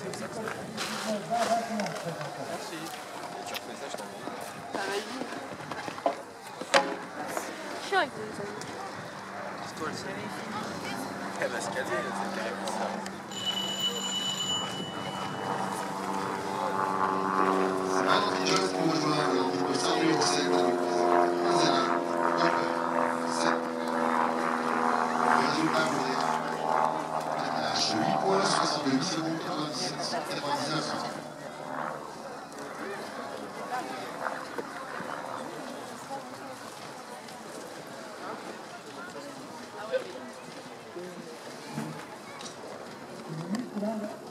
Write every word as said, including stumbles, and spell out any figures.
Merci. Tu refais ça, je t'envoie. Ah, vas-y. Chiant avec les amis. C'est toi le seul. Elle va se caler, c'est carrément ça. Just pour rejoindre le cent sept, Azana, sept. Le résultat pour les H huit points, soixante-deux secondes, quatre-vingt-dix-sept, quatre-vingt-dix-neuf. Thank you.